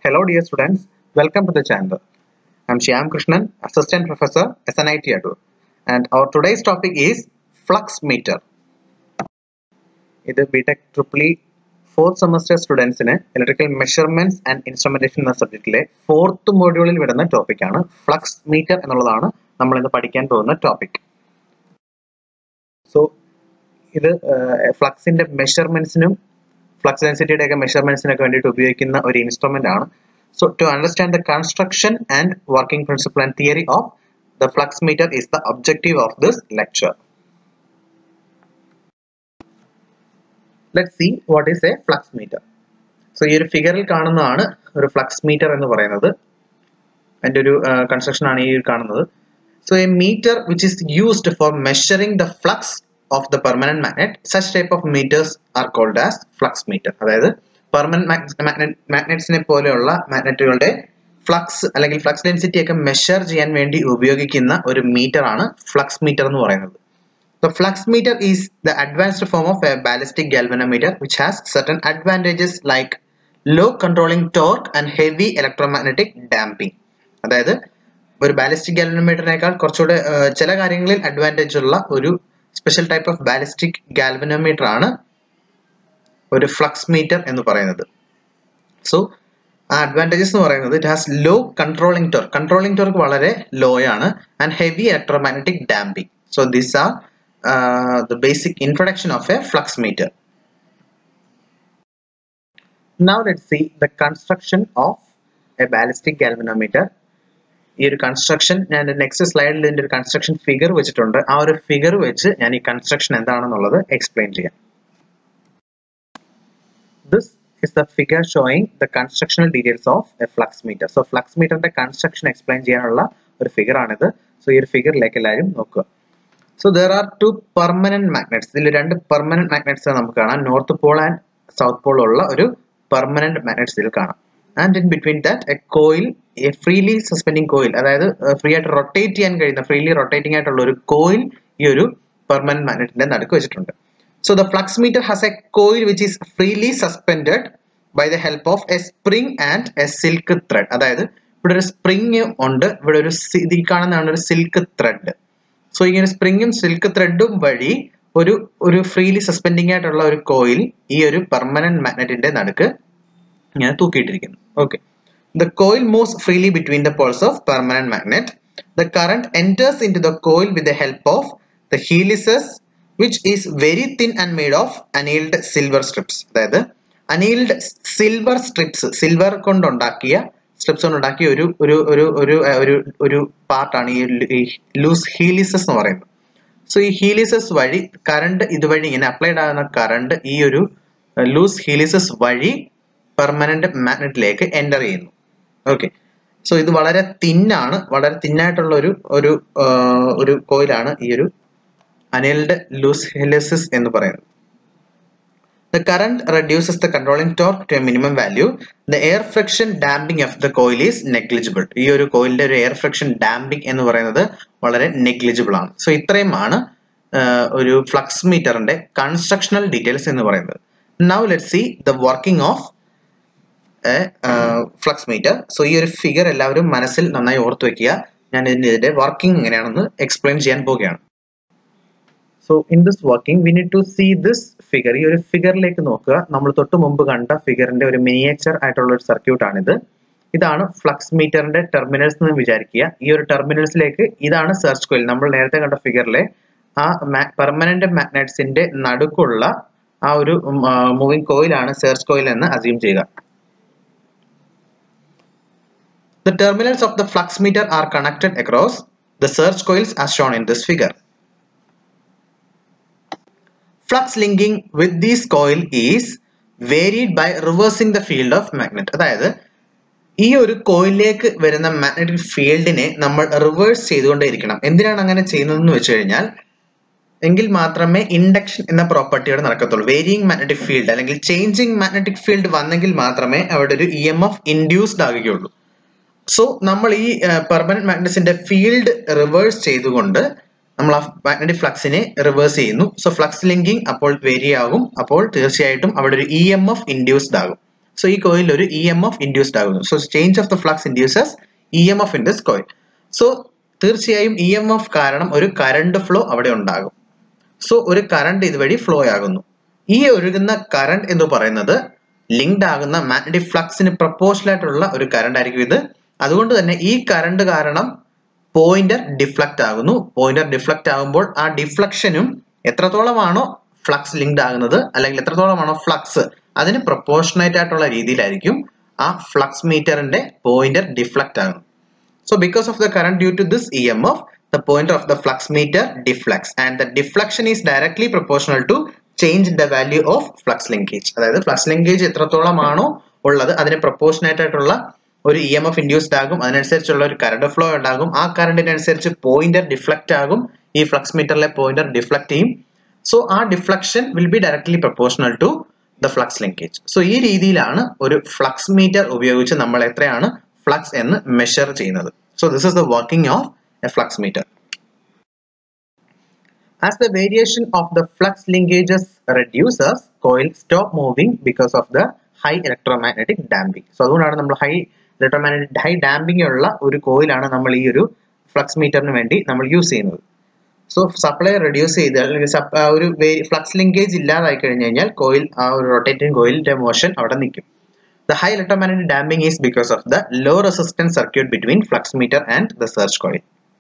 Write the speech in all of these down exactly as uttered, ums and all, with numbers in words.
Hello dear students, welcome to the channel. I am Shyam Krishnan, Assistant Professor, S N I T Adur, and our today's topic is flux meter. This is B Tech Triple E fourth semester students in Electrical Measurements and Instrumentation എന്ന സബ്ജക്റ്റിലെ fourth മോഡ്യൂളിൽ വരുന്ന topic ആണ് flux metre എന്നുള്ളതാണ് നമ്മൾ ഇന്ന് പഠിക്കാൻ പോകുന്ന topic. So ഇത് ഫ്ലക്സിന്റെ മെഷർമെന്റ്സിനും flux density ഒക്കെ മെഷർമെന്റ്സിനൊക്കെ വേണ്ടിയിട്ട് ഉപയോഗിക്കുന്ന ഒരു ഇൻസ്ട്രുമെന്റ് ആണ്. So to understand the construction and working principle and theory of the flux meter is the objective of this lecture. Let's see what is a flux meter. So ഈ ഒരു ഫിഗറിൽ കാണുന്നതാണ് ഒരു ഫ്ലക്സ് മീറ്റർ എന്ന് പറയുന്നത്. അതിന്റെ ഒരു കൺസ്ട്രക്ഷൻ ആണ് ഈ കാണുന്നത്. So a meter which is used for measuring the flux of the permanent magnet, such type of meters are called as flux meter. അതായത് permanent magnet magnetsനെ പോലെയുള്ള മാഗ്നറ്റുകളുടെ ഫ്ലക്സ് അല്ലെങ്കിൽ ഫ്ലക്സ് ഡെൻസിറ്റി ഒക്കെ മെഷർ ചെയ്യാൻ വേണ്ടി ഉപയോഗിക്കുന്ന ഒരു മീറ്റർ ആണ് ഫ്ലക്സ് മീറ്റർ എന്ന് പറയുന്നത്. The flux meter is the advanced form of a ballistic galvanometer which has certain advantages like low controlling torque and heavy electromagnetic damping. അതായത് ഒരു ബാലിസ്റ്റിക് ഗാൽവനോമീറ്ററിനേക്കാൾ കുറച്ചുകൂടെ ചില കാര്യങ്ങളിൽ അഡ്വാൻറ്റേജ് ഉള്ള ഒരു special type of ballistic galvanometer ആണ് ഒരു ഫ്ലക്സ് മീറ്റർ എന്ന് പറയുന്നത്. സോ ആ അഡ്വാൻറ്റേജസ് എന്ന് പറയുന്നത് it has low controlling torque controlling torque വളരെ ലോ ആണ് and heavy electromagnetic damping. So this are the basic introduction of a flux meter. Now let's see the construction of a ballistic galvanometer. ഈ ഒരു construction ഞാൻ next സ്ലൈഡിൽ ഇതിന്റെ ഒരു construction figure വെച്ചിട്ടുണ്ട്. ആ ഒരു ഫിഗർ വെച്ച് ഞാൻ ഈ കൺസ്ട്രക്ഷൻ എന്താണെന്നുള്ളത് എക്സ്പ്ലെയിൻ ചെയ്യാം. This is the figure showing the constructional details of a flux meter. So flux meter ന്റെ കൺസ്ട്രക്ഷൻ എക്സ്പ്ലെയിൻ ചെയ്യാനുള്ള ഒരു ഫിഗർ ആണിത്. സോ ഈ ഒരു ഫിഗറിലേക്ക് എല്ലാവരും നോക്കുക. So there are two permanent magnets. ഇതിൽ രണ്ട് പെർമനന്റ് മാഗ്നറ്റ്സ് നമുക്ക് കാണാം. North pole and south pole ഉള്ള ഒരു പെർമനന്റ് മാഗ്നറ്റ്സ് ഇതിൽ കാണാം. And in between that a coil, a freely suspending coil, അതായത് ഫ്രീ ആയിട്ട് റൊട്ടേറ്റ് ചെയ്യാൻ കഴിയുന്ന ഫ്രീലി റൊട്ടേറ്റിംഗ് ആയിട്ടുള്ള ഒരു കോയിൽ ഈ ഒരു പെർമനന്റ് മാഗ്നറ്റിന്റെ നടുക്ക് വെച്ചിട്ടുണ്ട്. So the flux meter has a coil which is freely suspended by the help of a spring and a silk thread. അതായത് ഇവിടെ ഒരു സ്പ്രിങ് ഉണ്ട്, ഇവിടെ ഒരു ഈ കാണുന്നതാണ് ഒരു സിൽക്ക് ത്രെഡ്. സോ ഇങ്ങനെ സ്പ്രിങ്ങും സിൽക്ക് ത്രെഡും വഴി ഒരു ഒരു ഫ്രീലി സസ്പെൻഡിങ് ആയിട്ടുള്ള ഒരു കോയിൽ ഈ ഒരു പെർമനന്റ് മാഗ്നറ്റിന്റെ നടുക്ക് ഇങ്ങനെ തൂക്കിയിട്ടിരിക്കുന്നു. Okay, the coil moves freely between the poles of permanent magnet. The current enters into the coil with the help of the helices, which is very thin and made of annealed silver strips. അതായത് annealed silver strips, silver കൊണ്ടുണ്ടാക്കിയ strips കൊണ്ടുണ്ടാക്കിയ ഒരു ഒരു ഒരു ഒരു ഒരു ഒരു പാർട്ടാണ് ഈ ലൂസ് ഹീലിസസ് എന്ന് പറയുന്നത്. സോ ഈ ഹീലിസസ് വഴി കറണ്ട് ഇതുവഴി ഇങ്ങനെ അപ്ലൈഡ് ആകുന്ന കറണ്ട് ഈ ഒരു ലൂസ് ഹീലിസസ് വഴി പെർമനന്റ് മാഗ്നറ്റിലേക്ക് എൻ്റർ ചെയ്യുന്നു. ഓക്കെ, സോ ഇത് വളരെ തിന്നാണ്, വളരെ തിന്നായിട്ടുള്ള ഒരു ഒരു ഒരു കോയിലാണ് ഈ ഒരു annealed loose helices എന്ന് പറയുന്നത്. The current reduces the controlling torque to a minimum value. The air friction damping of the coil is negligible. ഈ ഒരു കോയിലിന്റെ ഒരു എയർ ഫ്രിക്ഷൻ ഡാമ്പിംഗ് എന്ന് പറയുന്നത് വളരെ നെഗ്ലിജിബിൾ ആണ്. സോ ഇത്രയുമാണ് ഒരു ഫ്ലക്സ് മീറ്ററിന്റെ കൺസ്ട്രക്ഷണൽ ഡീറ്റെയിൽസ് എന്ന് പറയുന്നത്. Now let's see the working of a flux meter. So ഈ ഒരു ഫിഗർ എല്ലാവരും മനസ്സിൽ നന്നായി ഓർത്തു വെക്കുക. ഞാൻ ഇതിന്റെ വർക്കിംഗ് എങ്ങനെയാണെന്ന് എക്സ്പ്ലെയിൻ ചെയ്യാൻ പോവുകയാണ്. So in this working we need to see this figure. ഈ ഒരു ഫിഗറിലേക്ക് നോക്കുക. നമ്മൾ തൊട്ട് മുമ്പ് കണ്ട ഫിഗറിന്റെ ഒരു മിനിയേച്ചർ ആയിട്ടുള്ള ഒരു സർക്യൂട്ട് ആണിത്. ഇതാണ് ഫ്ലക്സ് മീറ്ററിന്റെ ടെർമിനൽസ് എന്ന് വിചാരിക്കുക. ഈ ഒരു ടെർമിനൽസിലേക്ക് ഇതാണ് സെർച്ച് കോയിൽ. നമ്മൾ നേരത്തെ കണ്ട ഫിഗറിലെ ആ പെർമനന്റ് മാഗ്നറ്റ്സിന്റെ നടുക്കുള്ള ആ ഒരു മൂവിംഗ് കോയിലാണ് സെർച്ച് കോയിൽ എന്ന് അസ്യൂം ചെയ്യുക. The terminals of the flux meter are connected across the search coils as shown in this figure. Flux linking with this coil is varied by reversing the field of magnet. അതായത് ഈ ഒരു കോയിലിലേക്ക് വരുന്ന magnetic ഫീൽഡിനെ നമ്മൾ reverse ചെയ്തുകൊണ്ടേയിരിക്കണം. എന്തിനാണ് അങ്ങനെ ചെയ്യുന്നതെന്ന് വെച്ച് കഴിഞ്ഞാൽ എങ്കിൽ മാത്രമേ ഇൻഡക്ഷൻ എന്ന പ്രോപ്പർട്ടിയോടെ നടക്കത്തുള്ളൂ. വേരിയിങ് മാഗ്നറ്റിക് ഫീൽഡ് അല്ലെങ്കിൽ ചേഞ്ചിങ് മാഗ്നറ്റിക് ഫീൽഡ് വന്നെങ്കിൽ മാത്രമേ അവിടെ ഒരു ഇ എം എഫ് ഇൻഡ്യൂസ്ഡ് ആകുകയുള്ളൂ. സോ നമ്മൾ ഈ പെർമനന്റ് മാഗ്നറ്റ്സിന്റെ ഫീൽഡ് റിവേഴ്സ് ചെയ്തുകൊണ്ട് നമ്മൾ ആ മാഗ്നറ്റിക് ഫ്ലക്സിനെ റിവേഴ്സ് ചെയ്യുന്നു. സോ ഫ്ലക്സ് ലിങ്കിങ് അപ്പോൾ വേരി ആകും. അപ്പോൾ തീർച്ചയായിട്ടും അവിടെ ഒരു ഇ എം എഫ് ഇൻഡ്യൂസ്ഡ് ആകും. So ഈ കോയിലിൽ ഒരു E M F induced ആകുന്നു. So change of the flux induces E M F in this coil. So തീർച്ചയായും E M F കാരണം ഒരു കറണ്ട് ഫ്ലോ അവിടെ ഉണ്ടാകും. സോ ഒരു കറണ്ട് ഇതുവഴി ഫ്ലോ ആകുന്നു. ഈ ഒഴുകുന്ന കറണ്ട് എന്ന് പറയുന്നത് ലിങ്ക്ഡ് ആകുന്ന മാഗ്നറ്റിക് ഫ്ലക്സിന് പ്രൊപ്പോർഷണൽ ആയിട്ടുള്ള ഒരു കറണ്ട് ആയിരിക്കും ഇത്. അതുകൊണ്ട് തന്നെ ഈ കറണ്ട് കാരണം പോയിന്റർ ഡിഫ്ലക്റ്റ് ആകുന്നു. പോയിന്റർ ഡിഫ്ലക്റ്റ് ആകുമ്പോൾ ആ ഡിഫ്ലക്ഷനും എത്രത്തോളമാണോ ഫ്ലക്സ് ലിങ്ക്ഡ് ആകുന്നത് അല്ലെങ്കിൽ എത്രത്തോളമാണോ ഫ്ലക്സ് അതിന് പ്രൊപ്പോർഷണേറ്റ് ആയിട്ടുള്ള രീതിയിലായിരിക്കും ആ ഫ്ലക്സ് മീറ്ററിന്റെ പോയിന്റർ ഡിഫ്ലക്റ്റ് ആകുന്നത്. So because of the current due to this E M F, the pointer of the flux meter deflects, and the deflection is directly proportional to change in the value of flux linkage. അതായത് flux linkage എത്രത്തോളമാണോ ഉള്ളത് അതിന് proportionate ആയിട്ടുള്ള ഒരു E M F induced ആകും. അതിനനുസരിച്ചുള്ള ഒരു current flow ഉണ്ടാകും. ആ കറണ്ടിനനുസരിച്ച് പോയിന്റർ ഡിഫ്ലക്റ്റ് ആകും. ഈ ഫ്ലക്സ് മീറ്ററിലെ പോയിന്റർ ഡിഫ്ലക്റ്റ് ചെയ്യും. സോ ആ deflection will be directly proportional to the flux linkage. So ഈ രീതിയിലാണ് ഒരു ഫ്ലക്സ് മീറ്റർ ഉപയോഗിച്ച് നമ്മൾ എത്രയാണ് ഫ്ലക്സ് എന്ന് മെഷർ ചെയ്യുന്നത്. So this is the working of a flux meter. As the variation of the flux linkages reduces, coil stop moving because of the high electromagnetic damping. So അതുകൊണ്ടാണ് നമ്മൾ high electromagnetic high damping ഉള്ള ഒരു കോയിലാണ് നമ്മൾ ഈ ഒരു flux മീറ്ററിന് വേണ്ടി നമ്മൾ യൂസ് ചെയ്യുന്നത്. സോ സപ്ലൈ റെഡ്യൂസ് ചെയ്ത് അല്ലെങ്കിൽ ഒരു ഫ്ലക്സ് ലിങ്കേജ് ഇല്ലാതായി കഴിഞ്ഞു കഴിഞ്ഞാൽ കോയിൽ ആ ഒരു റൊട്ടേറ്റിംഗ് കോയിലിന്റെ മോഷൻ അവിടെ നിൽക്കും. The high electromagnetic damping is because of the low resistance circuit between flux meter and the surge coil.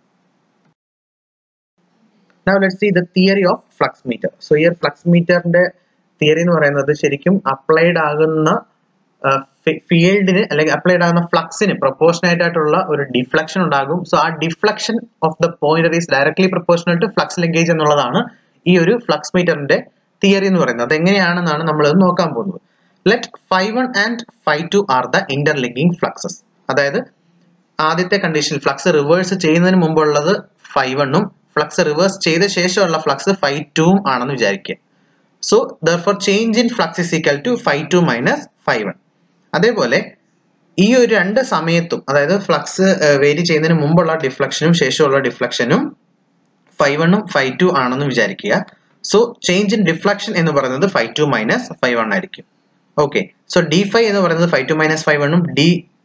Now let's see the theory of flux meter. So here flux meter ന്റെ theory എന്ന് പറയുന്നത് ശരിക്കും applied ആകുന്ന ഫീൽഡിന് അല്ലെങ്കിൽ applied ആകുന്ന ഫ്ലക്സിന് proportionate ആയിട്ടുള്ള ഒരു ഡിഫ്ലക്ഷൻ ഉണ്ടാകും. സോ ആ deflection of the pointer is directly proportional to flux linkage എന്നുള്ളതാണ് ഈ ഒരു ഫ്ലക്സ് മീറ്ററിന്റെ തിയറി എന്ന് പറയുന്നത്. അത് എങ്ങനെയാണെന്നാണ് നമ്മൾ നോക്കാൻ പോകുന്നത്. Let phi one and phi two are the interlinking fluxes. അതായത് ആദ്യത്തെ കണ്ടീഷൻ ഫ്ലക്സ് റിവേഴ്സ് ചെയ്യുന്നതിന് മുമ്പുള്ളത് phi one ഉം ഫ്ലക്സ് റിവേഴ്സ് ചെയ്ത ശേഷമുള്ള ഫ്ലക്സ് phi two ഉം ആണെന്ന് വിചാരിക്കുക. So therefore change in flux is equal to phi two minus phi one. അതേപോലെ ഈ ഒരു രണ്ട് സമയത്തും അതായത് ഫ്ലക്സ് വേരി ചെയ്യുന്നതിന് മുമ്പുള്ള ഡിഫ്ലക്ഷനും ശേഷമുള്ള ഡിഫ്ലക്ഷനും phi one ഉം phi two ആണെന്ന് വിചാരിക്കുക. സോ ചേഞ്ച് ഇൻ ഡിഫ്ലക്ഷൻ എന്ന് പറയുന്നത് phi two minus phi one ആയിരിക്കും. ഓക്കെ, സോ ഡി ഫൈവ് എന്ന് പറയുന്നത് ഫൈവ് ടു മൈനസ് ഫൈവ് വണ്ണും ഡി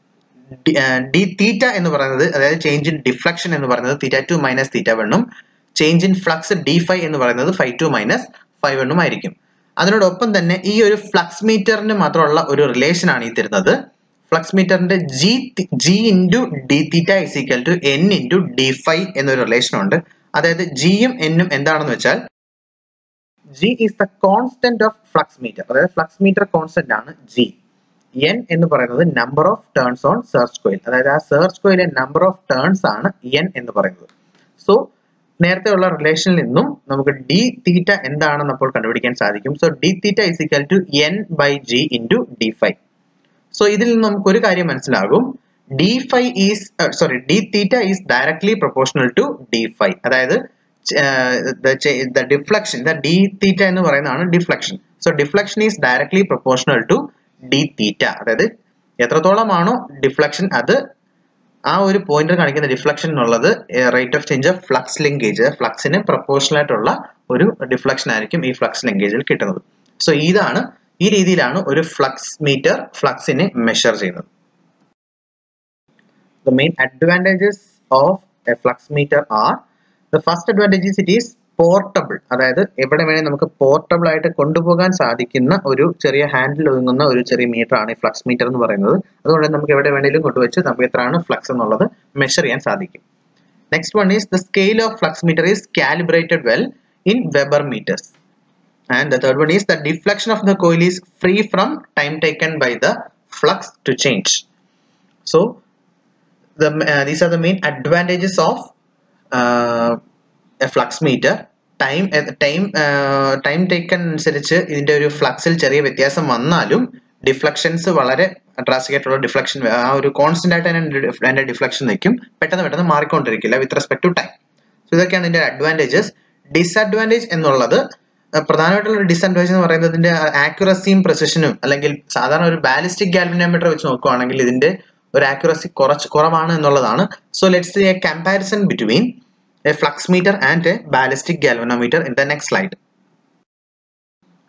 ഡി തീറ്റ എന്ന് പറയുന്നത് അതായത് ചേഞ്ച് ഇൻ ഡിഫ്ലക്ഷൻ എന്ന് പറയുന്നത് തീറ്റ ടു മൈനസ് തീറ്റ വണ്ണും change in flux D five എന്ന് പറയുന്നത് ഫൈവ് ടു മൈനസ് ഫൈവ് വണ്ണും ആയിരിക്കും. അതിനോടൊപ്പം തന്നെ ഈ ഒരു ഫ്ലക്സ് മീറ്ററിന് മാത്രമുള്ള ഒരു റിലേഷൻ ആണ് ഈ തരുന്നത്. ഫ്ലക്സ് മീറ്ററിന്റെ G G into d theta is equal to N into d phi എന്നൊരു റിലേഷൻ ഉണ്ട്. അതായത് ജിയും എന്നും എന്താണെന്ന് വെച്ചാൽ G is the constant of flux meter. അതായത് ഫ്ലക്സ് മീറ്റർ കോൺസ്റ്റന്റ് ആണ് G. N എന്ന് പറയുന്നത് number of turns on search coil. അതായത് ആ സർജ് കോയിലെ നമ്പർ ഓഫ് ടേൺസ് ആണ് N എന്ന് പറയുന്നത്. സോ നേരത്തെ ഉള്ള റിലേഷനിൽ നിന്നും നമുക്ക് ഡി തീറ്റ എന്താണെന്ന് അപ്പോൾ കണ്ടുപിടിക്കാൻ സാധിക്കും. So d theta is equal to N by G into d phi. So ഇതിൽ നിന്ന് നമുക്ക് ഒരു കാര്യം മനസ്സിലാകും. D phi is sorry d theta is directly proportional to d phi. അതായത് Uh, the, the deflection, the d theta എന്ന് പറയുന്നതാണ് deflection. So deflection is directly proportional to d theta. അതായത് എത്രത്തോളമാണോ ഡിഫ്ലക്ഷൻ അത് ആ ഒരു പോയിന്റർ കാണിക്കുന്ന ഡിഫ്ലക്ഷൻ എന്നുള്ളത് rate of change of flux linkage ഫ്ലക്സിന് പ്രൊപ്പോർഷണൽ ആയിട്ടുള്ള ഒരു ഡിഫ്ലക്ഷൻ ആയിരിക്കും ഈ ഫ്ലക്സ് ലിങ്കേജിൽ കിട്ടുന്നത്. സോ ഇതാണ് ഈ രീതിയിലാണ് ഒരു ഫ്ലക്സ് മീറ്റർ ഫ്ലക്സിനെ മെഷർ ചെയ്യുന്നത്. The main advantages of a flux meter are the first advantage is it is portable. അതായത് എവിടെ വേണമെങ്കിൽ നമുക്ക് പോർട്ടബിൾ ആയിട്ട് കൊണ്ടുപോകാൻ സാധിക്കുന്ന ഒരു ചെറിയ ഹാൻഡിൽ ഒതുങ്ങുന്ന ഒരു ചെറിയ മീറ്റർ ആണ് ഈ ഫ്ലക്സ് മീറ്റർ എന്ന് പറയുന്നത്. അതുകൊണ്ട് നമുക്ക് എവിടെ വേണമെങ്കിലും കൊണ്ടുവച്ച് നമുക്ക് എത്രയാണ് ഫ്ലക്സ് എന്നുള്ളത് മെഷർ ചെയ്യാൻ സാധിക്കും. Next one is the scale of flux meter is calibrated well in weber meters. And the third one is the deflection of the coil is free from time taken by the flux to change. So the uh, these are the main advantages of uh, a flux meter. Time time time taken അനുസരിച്ച് ഇതിന്റെ ഒരു ഫ്ലക്സിൽ ചെറിയ വ്യത്യാസം വന്നാലും deflections വളരെ drastic ആയിട്ടുള്ള deflection ആ ഒരു കോൺസ്റ്റന്റ് ആയിട്ട് അതിന്റെ ഡിഫ്ലക്ഷൻ നിൽക്കും, പെട്ടെന്ന് പെട്ടെന്ന് മാറിക്കൊണ്ടിരിക്കില്ല with respect to time. So ഇതൊക്കെയാണ് ഇതിന്റെ അഡ്വാൻറ്റേജസ്. ഡിസഡ്വാൻറ്റേജ് എന്നുള്ളത് പ്രധാനമായിട്ടുള്ള ഒരു ഡിസഡ്വാൻറ്റേജ് എന്ന് പറയുന്നത് ഇതിന്റെ ആക്യുറസിയും പ്രിസിഷനും, അല്ലെങ്കിൽ സാധാരണ ഒരു ബാലിസ്റ്റിക് ഗാൽവനോമീറ്റർ വെച്ച് നോക്കുകയാണെങ്കിൽ ഇതിന്റെ ഒരു ആക്യുറസി കുറച്ച് കുറവാണ് എന്നുള്ളതാണ്. So let's see a comparison between a flux meter and a ballistic galvanometer in the next slide.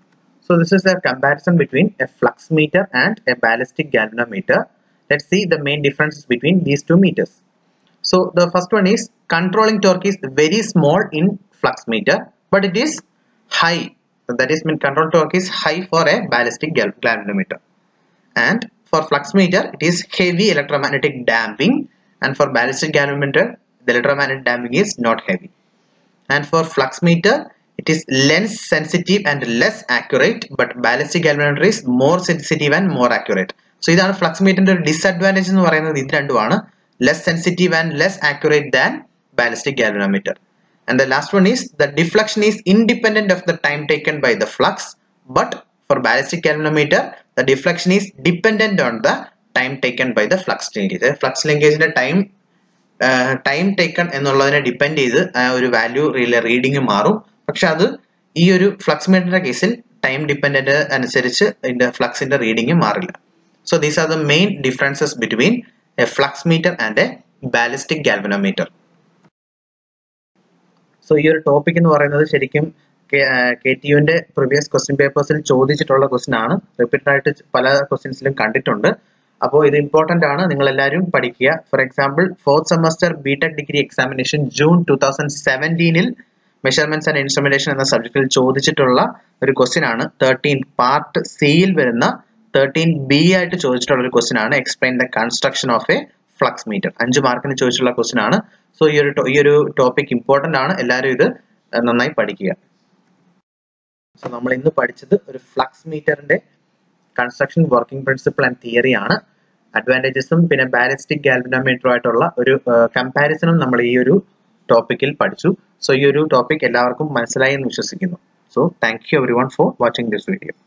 So this is a comparison between a flux meter and a ballistic galvanometer. Let's see the main differences between these two meters. So the first one is controlling torque is very small in flux meter, but it is high. So that is mean control torque is high for a ballistic gal galvanometer. And for flux meter, it is heavy electromagnetic damping, and for ballistic galvanometer, the electromagnetic damping is not heavy. And for flux meter, it is less sensitive and less accurate, but ballistic galvanometer is more sensitive and more accurate. So ഇതാണ് flux meter disadvantage എന്ന് പറയുന്നത് ഇത് രണ്ടുമാണ്, less sensitive and less accurate than ballistic galvanometer. And the last one is the deflection is independent of the time taken by the flux, but for ballistic galvanometer, the deflection is dependent on the time taken by the flux linkage. Flux linkage time uh, time taken എന്നുള്ളതിനെ depend ചെയ്ത് ഒരു value reading മാറും. പക്ഷെ അത് ഈ ഒരു flux മീറ്ററിന്റെ കേസിൽ time dependent അനുസരിച്ച് ഇതിന്റെ ഫ്ലക്സിന്റെ റീഡിങ് മാറില്ല. So these are the main differences between a flux meter and a ballistic galvanometer. So ഈ ഒരു ടോപ്പിക് എന്ന് പറയുന്നത് ശരിക്കും കെ ടി യുവിന്റെ പ്രീവിയസ് ക്വസ്റ്റ്യൻ പേപ്പേഴ്സിൽ ചോദിച്ചിട്ടുള്ള ക്വസ്റ്റ്യൻ ആണ്, റിപ്പീറ്റഡ് ആയിട്ട് പല ക്വസ്റ്റ്യൻസിലും കണ്ടിട്ടുണ്ട്. അപ്പോൾ ഇത് ഇമ്പോർട്ടന്റ് ആണ്, നിങ്ങൾ എല്ലാവരും പഠിക്കുക. For example fourth semester BTech degree examination June two thousand സെവൻറ്റീനിൽ മെഷർമെന്റ്സ് ആൻഡ് ഇൻസ്ട്രുമെന്റേഷൻ എന്ന സബ്ജക്റ്റിൽ ചോദിച്ചിട്ടുള്ള ഒരു ക്വസ്റ്റ്യൻ ആണ്. തേർട്ടീൻ പാർട്ട് സിയിൽ വരുന്ന തേർട്ടീൻ ബി ആയിട്ട് ചോദിച്ചിട്ടുള്ള ഒരു ക്വസ്റ്റ്യൻ ആണ്. Explain the construction of a flux meter. അഞ്ച് മാർക്കിന് ചോദിച്ചിട്ടുള്ള ക്വസ്റ്റ്യൻ ആണ്. സോ ഈ ഒരു ഈ ഒരു ടോപ്പിക് ഇമ്പോർട്ടന്റ് ആണ്, എല്ലാവരും ഇത് നന്നായി പഠിക്കുക. സോ നമ്മൾ ഇന്ന് പഠിച്ചത് ഒരു ഫ്ലക്സ് മീറ്ററിന്റെ construction, working principle and theory ആണ്. അഡ്വാൻറ്റേജസും പിന്നെ ബാലിസ്റ്റിക് ഗാൽവനോമീറ്ററും ആയിട്ടുള്ള ഒരു കമ്പാരിസണും നമ്മൾ ഈ ഒരു ടോപ്പിക്കിൽ പഠിച്ചു. സോ ഈ ഒരു ടോപ്പിക് എല്ലാവർക്കും മനസ്സിലായി എന്ന് വിശ്വസിക്കുന്നു. So thank you everyone for watching this video.